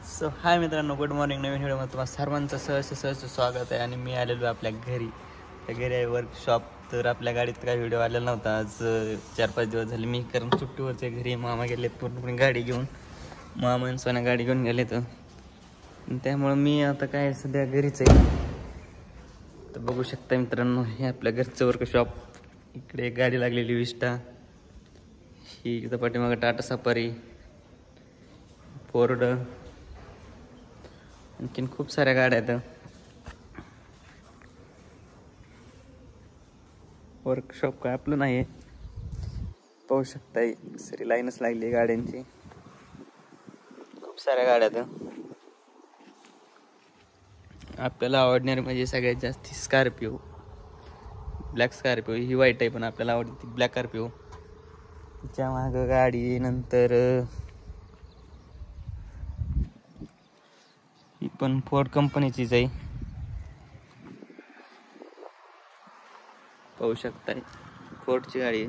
So हाय मित्रांनो, good morning. नवीन व्हिडिओमध्ये तुम्हाला सर्वांचं सहर्ष स्वागत आहे. आणि मी आलेलो आपल्या घरी. त्या घरी आहे वर्कशॉप. तर आपल्या गाडीत काही व्हिडिओ आलेला नव्हता आज 4-5 दिवस झाले. मी कारण सुट्टीवरचे घरी मामा गेलेत पूर्णपणे गाडी घेऊन. मामा आणि सोन्या गाडी घेऊन गेले तर त्यामुळं मी आता काय सध्या घरीच आहे. तर बघू शकता मित्रांनो, हे आपल्या घरचं वर्कशॉप. इकडे एक गाडी लागलेली विस्टा, ही इथं पाठीमागं टाटा सफारी, फोर्ड, आणखीन खूप साऱ्या गाड्या आहेत. वर्कशॉप काय आपलं नाही, पाहू शकताय सरी लाईनच लागली गाड्यांची. खूप साऱ्या गाड्या आहेत. आपल्याला आवडणारी म्हणजे सगळ्यात जास्त स्कॉर्पिओ, ब्लॅक स्कॉर्पिओ. ही वाईट आहे पण आपल्याला आवडते ती ब्लॅक स्कॉर्पिओ. तिच्या मागं गाडी, नंतर ही पण फोर्ड कंपनीचीच आहे, पाहू शकताय फोर्डची गाडी आहे.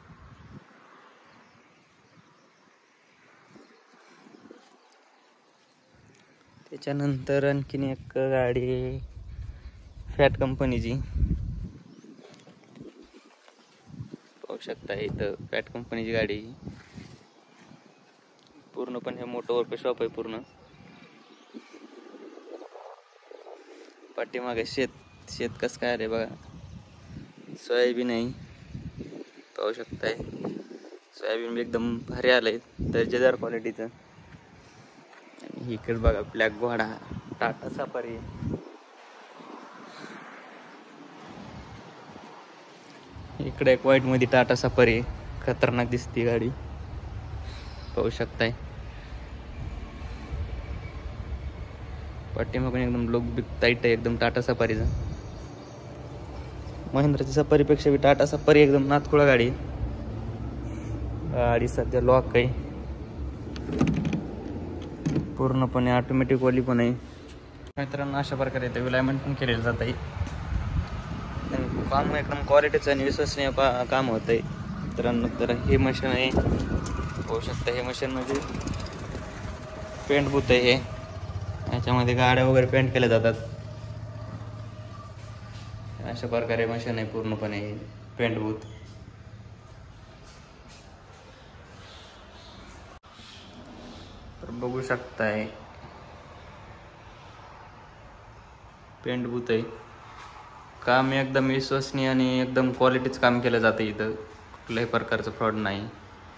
त्याच्यानंतर आणखीन एक गाडी फॅट कंपनीची, पाहू शकताय इथं फॅट कंपनीची गाडी. पूर्णपणे मोठं वर्कशॉप आहे पूर्ण. पाठीमागे शेत कसं काय रे बघा, सोयाबीन आहे, पाहू शकताय. सोयाबीन एकदम भारी आलंय, दर्जेदार क्वालिटीचं. आणि इकडे बघा ब्लॅक घोडा, टाटा सफारी. इकडे एक व्हाईट मध्ये टाटा सफारी, खतरनाक दिसती गाडी, पाहू शकताय. पाठीमागून एकदम लुक बिक टाईट आहे एकदम टाटा सफारीचा. महिंद्राची सफारीपेक्षा बी टाटा सफारी एकदम नातखुळा गाडी. गाडी सध्या लॉक आहे, पूर्णपणे ऑटोमॅटिक वाली पण आहे. मित्रांनो, अशा प्रकारे इथे विलायमेंट पण केलेलं जात आहे. काम एकदम क्वालिटीचं आणि विश्वसनीय काम होत आहे मित्रांनो. तर हे मशीन आहे, पाहू शकता. हे मशीन म्हणजे पेंट बूथ आहे. हे याच्यामध्ये गाड्या वगैरे पेंट केल्या जातात. अशा प्रकारे मशीन आहे, पूर्णपणे पेंट बूथ. तर बघू शकताय पेंट बूथ आहे. काम एकदम विश्वसनीय आणि एकदम क्वालिटीचं काम केलं जातं इथं. कुठल्याही प्रकारचं फ्रॉड नाही.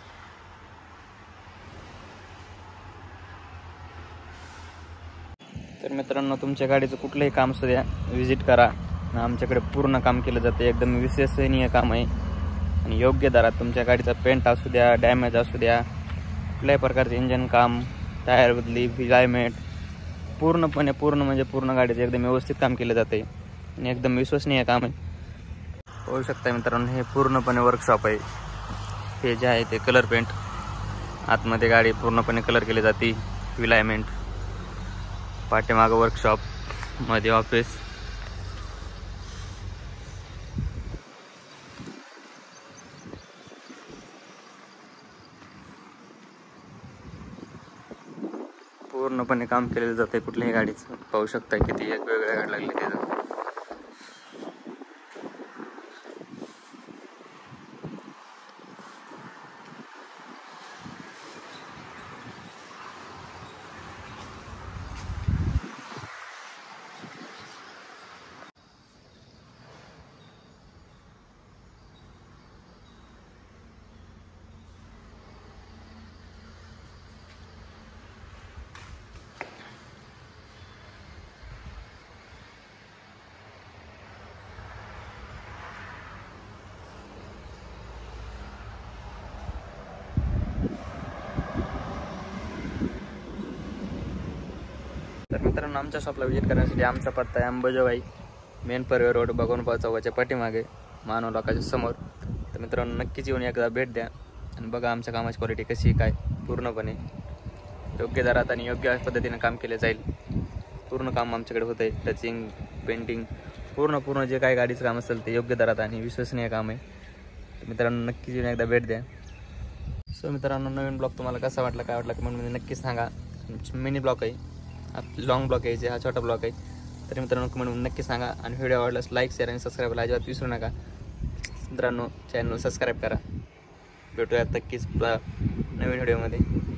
तर मित्रांनो, तुमच्या गाडीचं कुठलंही काम सुद्धा विजिट करा. आमच्याकडे पूर्ण काम केलं जातं. एकदम विश्वसनीय काम आहे आणि योग्य दरात. तुमच्या गाडीचा पेंट असू द्या, डॅमेज असू द्या, कुठल्याही प्रकारचं इंजन काम, टायर बदली, विलायमेंट, पूर्ण पूर्ण गाडीचं एकदम व्यवस्थित काम केलं जाते आणि एकदम विश्वसनीय काम आहे. पाहू शकता मित्रांनो, हे पूर्णपणे वर्कशॉप आहे. हे जे आहे ते कलर पेंट. आतमध्ये गाडी पूर्णपणे कलर केली जाते, विलायमेंट. पाठीमागं वर्कशॉप, मध्ये ऑफिस. पूर्णपणे काम केलेलं जाते कुठल्याही गाडीचं. पाहू शकता किती वेगवेगळ्या गाडी लागली तिथं. तर मित्रांनो, आमच्या शॉपला विजिट करण्यासाठी आमचा पत्ता आहे अंबाजोगाई, मेन पर्वे रोड, भगवानपाव चौकाच्या पाठीमागे, मानव लोकांच्या समोर. तर मित्रांनो, नक्कीच येऊन एकदा भेट द्या आणि बघा आमच्या कामाची क्वालिटी कशी काय. पूर्णपणे योग्य दरात आणि योग्य पद्धतीने काम केले जाईल. पूर्ण काम आमच्याकडे होतं आहे. टचिंग, पेंटिंग, पूर्ण जे काय गाडीचं काम असेल ते योग्य दरात आणि विश्वसनीय काम आहे. तर मित्रांनो, नक्कीच येऊन एकदा भेट द्या. सो मित्रांनो, नवीन ब्लॉग तुम्हाला कसा वाटला, काय वाटला कमेंटमध्ये नक्की सांगा. मिनी ब्लॉक आहे, हा लॉंग ब्लॉक आहे, हा छोटा ब्लॉक आहे. तर मित्रांनो कमेंट नक्की सांगा आणि व्हिडिओ आवडल्यास लाईक शेअर आणि सबस्क्राईबला अजिबात विसरू नका. मित्रांनो चॅनल सबस्क्राईब करा. भेटूया नक्कीच नवीन व्हिडिओमध्ये.